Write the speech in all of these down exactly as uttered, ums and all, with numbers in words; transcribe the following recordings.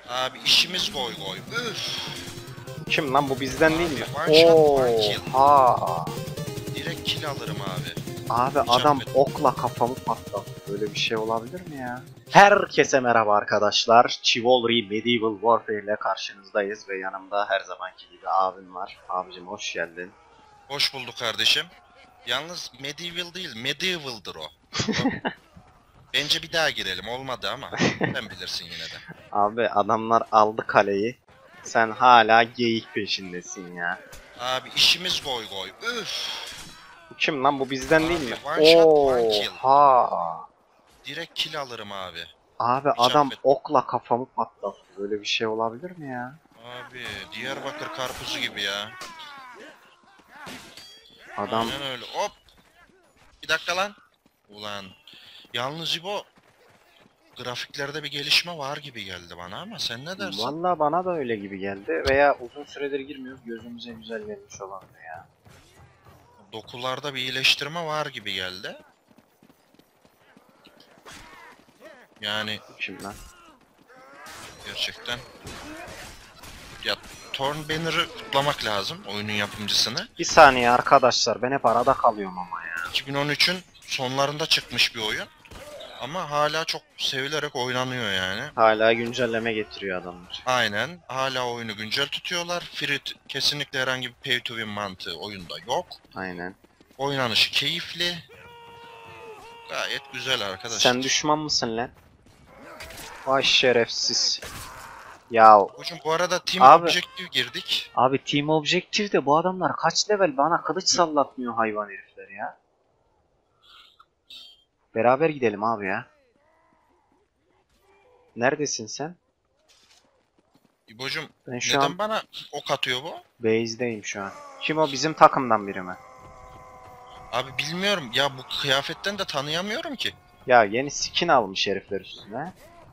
Abi işimiz goy goy. Üf. Kim lan bu, bizden Abi, değil mi? one shot, one kill. Oha. Direkt kill alırım abi. Abi Hiç adam affetmem. okla kafamı patlattı. Böyle bir şey olabilir mi ya? Herkese merhaba arkadaşlar. Chivalry Medieval Warfare ile karşınızdayız ve yanımda her zamanki gibi abim var. Abicim hoş geldin. Hoş bulduk kardeşim. Yalnız medieval değil, medieval'dır o. o. Bence bir daha girelim. Olmadı ama. Sen bilirsin yine de. Abi adamlar aldı kaleyi. Sen hala geyik peşindesin ya. Abi işimiz goy goy. Üf. Bu kim lan, bu bizden Abi, değil mi? one shot, one kill. Oha. Direkt kill alırım abi. Abi Hiç adam affetmem. okla kafamı patlattı. Böyle bir şey olabilir mi ya? Abi Diyarbakır karpuzu gibi ya. Adam Aynen öyle. Hop. Bir dakika lan. Ulan. Yalnız İbo, grafiklerde bir gelişme var gibi geldi bana ama sen ne dersin? Vallahi bana da öyle gibi geldi veya uzun süredir girmiyoruz, gözümüze güzel gelmiş olan ya. Dokularda bir iyileştirme var gibi geldi. Yani Şimdi lan. gerçekten. Ya Torn Banner'ı kutlamak lazım, oyunun yapımcısını. Bir saniye arkadaşlar, ben hep arada kalıyorum ama ya. iki bin on üçün sonlarında çıkmış bir oyun. Ama hala çok sevilerek oynanıyor yani. Hala güncelleme getiriyor adamlar. Aynen. Hala oyunu güncel tutuyorlar. Free, kesinlikle herhangi bir pay to win mantığı oyunda yok. Aynen. Oynanışı keyifli. Gayet güzel arkadaşlar. Sen düşman mısın lan? Vay şerefsiz. Ya Hocam bu arada Team Abi- Objective girdik. abi Team Objective de bu adamlar kaç level, bana kılıç sallatmıyor hayvan herifler ya. Beraber gidelim abi ya. Neredesin sen? İbo'cum Ben şu neden an bana ok atıyor bu? base'deyim şu an. Kim o, bizim takımdan biri mi? Abi bilmiyorum ya, bu kıyafetten de tanıyamıyorum ki. Ya yeni skin almış herifler üstüne.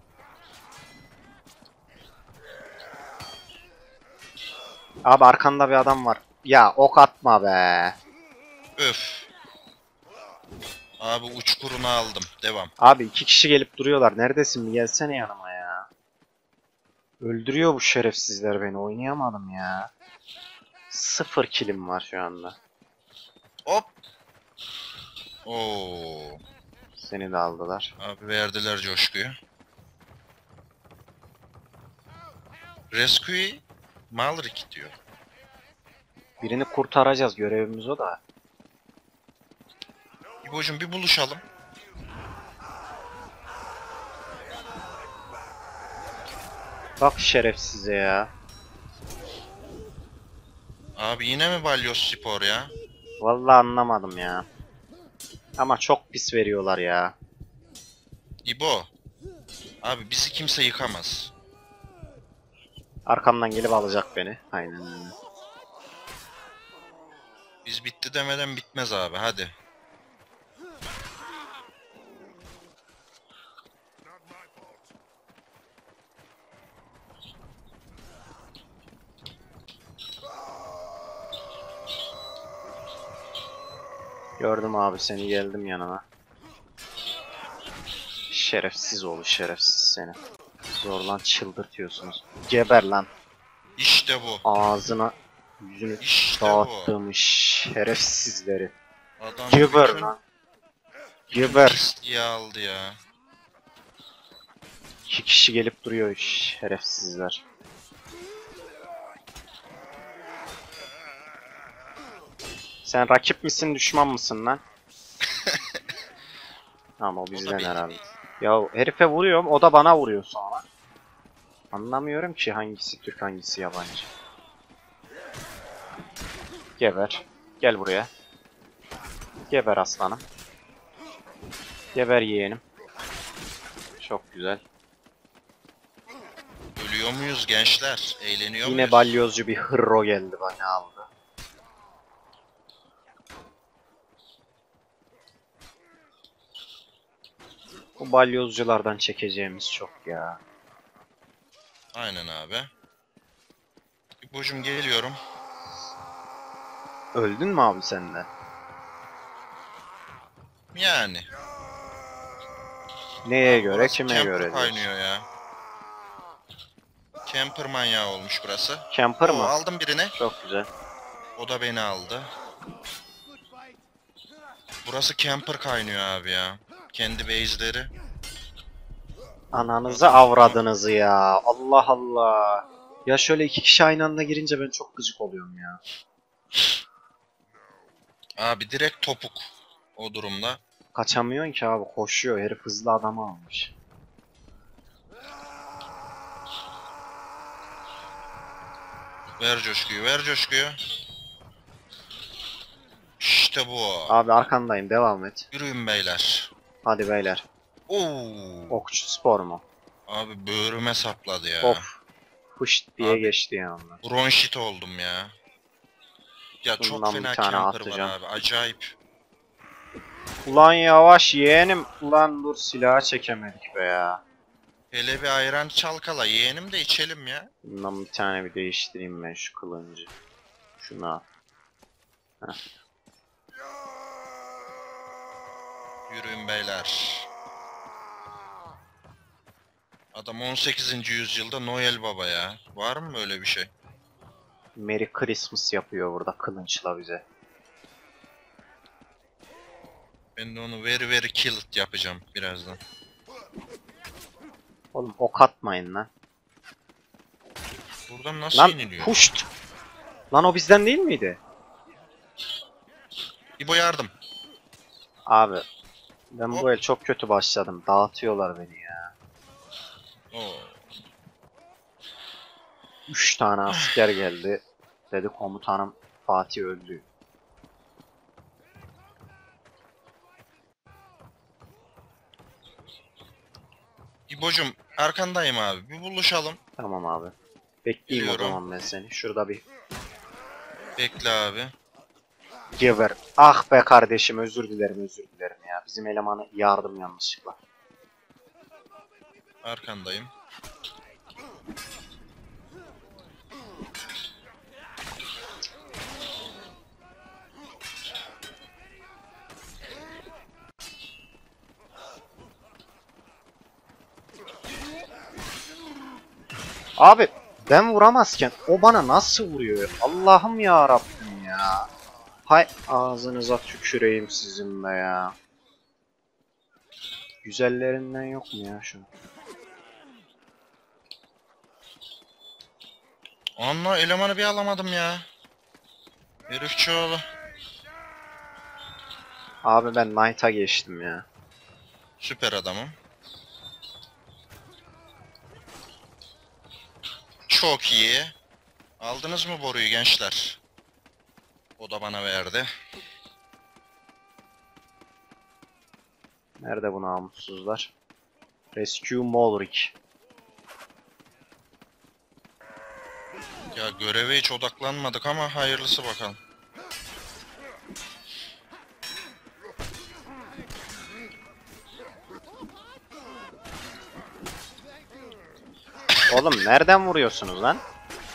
Abi arkanda bir adam var. Ya ok atma be. Öf. Abi uçkurunu aldım. Devam. Abi iki kişi gelip duruyorlar. Neredesin? Bir gelsene yanıma ya. Öldürüyor bu şerefsizler beni. Oynayamadım ya. Sıfır kilim var şu anda. Hop. Oo. Seni de aldılar. Abi verdiler coşkuyu. Rescue Malrik diyor. Birini kurtaracağız. Görevimiz o da. İbo'cum bir buluşalım. Bak şerefsize ya. Abi yine mi Balyoz Spor ya? Vallahi anlamadım ya. Ama çok pis veriyorlar ya. İbo. Abi bizi kimse yıkamaz. Arkamdan gelip alacak beni. Aynen öyle. Biz bitti demeden bitmez abi, hadi. Gördüm abi seni, geldim yanına. Şerefsiz oğlu şerefsiz seni. Zorlan çıldırtıyorsunuz. Geber lan. İşte bu. Ağzına yüzünü İşte bu. dağıttığım şerefsizleri. Adam Geber bütün lan. Geber. pisliği aldı ya. İki kişi gelip duruyor şerefsizler. Sen rakip misin, düşman mısın lan? Ama o bizden benim. herhalde. Ya herife vuruyorum, o da bana vuruyor sonra. Anlamıyorum ki hangisi Türk hangisi yabancı. Geber. Gel buraya. Geber aslanım. Geber yeğenim. Çok güzel. Ölüyor muyuz gençler? Eğleniyor Yine muyuz? balyozcu bir hırro geldi bana aldı. Bu balyozculardan çekeceğimiz çok ya. Aynen abi. İbo'cum geliyorum. Öldün mü abi sen de? Yani. Neye Abi göre, burası kime camper göre diyorsun? kaynıyor ya. Camper manyağı olmuş burası. Camper Oo, mı? aldım birini. Çok güzel. O da beni aldı. Burası camper kaynıyor abi ya. Kendi base'leri. Ananızı avradınızı ya. Allah Allah. Ya şöyle iki kişi aynı anda girince ben çok gıcık oluyorum ya. Abi direkt topuk. O durumda. Kaçamıyorsun ki abi. Koşuyor. Herif hızlı adamı almış. Ver coşkuyu, ver coşkuyu. İşte bu. Abi arkandayım. Devam et. Yürüyün beyler. Hadi beyler. Oo. Okçu spor mu? Abi böğrüme sapladı ya. Of. Pışt diye Abi. geçti yanımdan. Bronşit oldum ya. Ya Şundan çok bir fena tane camper atacağım. var abi. Acayip. Ulan yavaş yeğenim. Ulan dur silahı çekemedik be ya. Hele bir ayran çalkala. Yeğenim de içelim ya. Bundan bir tane bir değiştireyim ben şu kılıncı. Şunu al. Yürüyün beyler. Adam on sekizinci yüzyılda Noel Baba ya. Var mı öyle bir şey? Merry Christmas yapıyor burada kılınçla bize. Ben de onu very very kill it yapacağım birazdan. Oğlum ok atmayın lan. Buradan nasıl Lan iniliyor? puşt. Lan o bizden değil miydi? İbo yardım. Abi ben Hop. bu el çok kötü başladım. Dağıtıyorlar beni ya. Oo. Üç tane asker geldi. Dedi komutanım Fatih öldü. İbocum arkandayım abi. Bir buluşalım. Tamam abi. Bekleyeyim o Geliyorum. zaman ben seni. Şurada bir Bekle abi. geber. Ah be kardeşim özür dilerim özür dilerim ya. Bizim elemanı yardım yanlışlıkla. Arkandayım. Abi ben vuramazken o bana nasıl vuruyor? Allah'ım ya Rabbim ya. Hay ağzınıza tüküreyim sizin be ya. Güzellerinden yok mu ya şu? Anla elemanı bir alamadım ya. Herifçioğlu. Abi ben Knight'a geçtim ya. Süper adamım. Çok iyi. Aldınız mı boruyu gençler? O da bana verdi. Nerede bu namussuzlar? Rescue Molric. Ya göreve hiç odaklanmadık ama hayırlısı bakalım. Oğlum nereden vuruyorsunuz lan?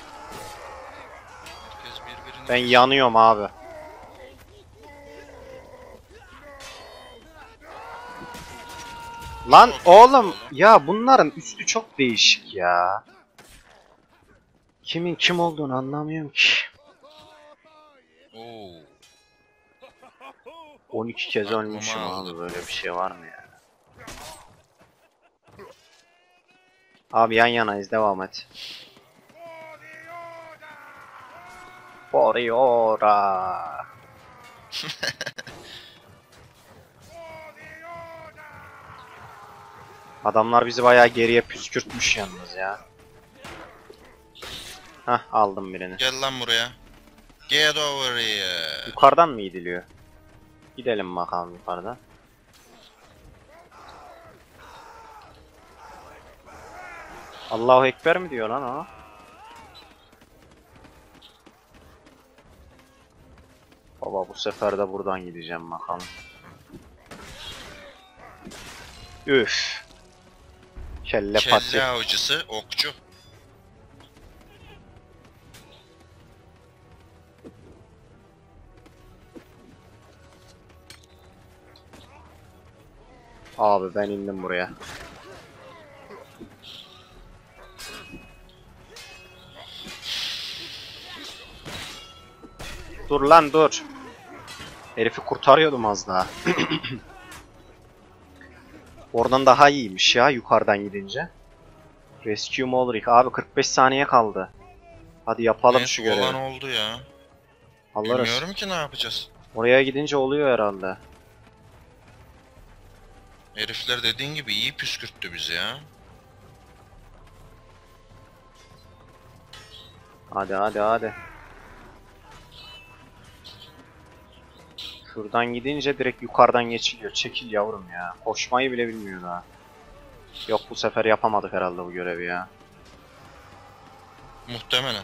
Herkes birbirini... Ben yanıyorum abi. Lan Çok oğlum oğlum. ya bunların üstü çok değişik ya. Kimin kim olduğunu anlamıyorum ki. Oo. on iki kez Aklıma ölmüşüm aldı. abi böyle bir şey var mı ya? Abi yan yanayız devam et. Foriora. Adamlar bizi bayağı geriye püskürtmüş yalnız ya. Hah aldım birini. Gel lan buraya. Get over here. Yukarıdan mı gidiliyor? Gidelim bakalım yukarıdan. Allahu Ekber mi diyor lan o? Baba bu sefer de buradan gideceğim bakalım. Üf. Kelle pati. Kelle avcısı, okçu. Abi ben indim buraya. Dur lan dur. Herifi kurtarıyordum az daha. Oradan daha iyiymiş ya yukarıdan gidince. Rescue Molrik. Abi kırk beş saniye kaldı. Hadi yapalım Neyse, şu görevi. olan oldu ya. Alırız. Bilmiyorum ki ne yapacağız. Oraya gidince oluyor herhalde. Herifler dediğin gibi iyi püskürttü bizi ya. Hadi hadi hadi. Şuradan gidince direkt yukarıdan geçiliyor. Çekil yavrum ya. Koşmayı bile bilmiyor daha. Yok bu sefer yapamadık herhalde bu görevi ya. Muhtemelen.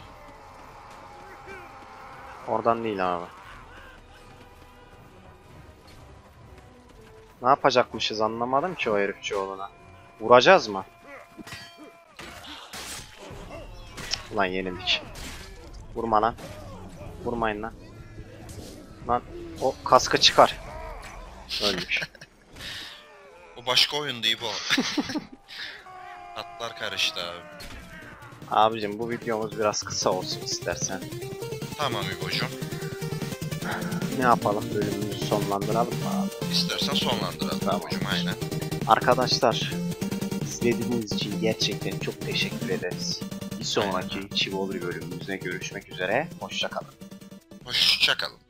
Oradan değil abi. Ne yapacakmışız anlamadım ki o herifçioğluna. Vuracağız mı? Ulan yenildik. Vurma lan. Vurmayın lan. Lan o kaskı çıkar. Ölmüş. O başka oyundu İbo. Atlar karıştı abi. Abicim bu videomuz biraz kısa olsun istersen. Tamam İbo'cum. Ne yapalım? Bölümümüzü sonlandıralım mı abi? İstersen sonlandıralım Tamam. İbo'cum, aynen. Arkadaşlar izlediğiniz için gerçekten çok teşekkür ederiz. Bir sonraki Chivalry bölümümüzde görüşmek üzere. Hoşça kalın. Hoşça kalın.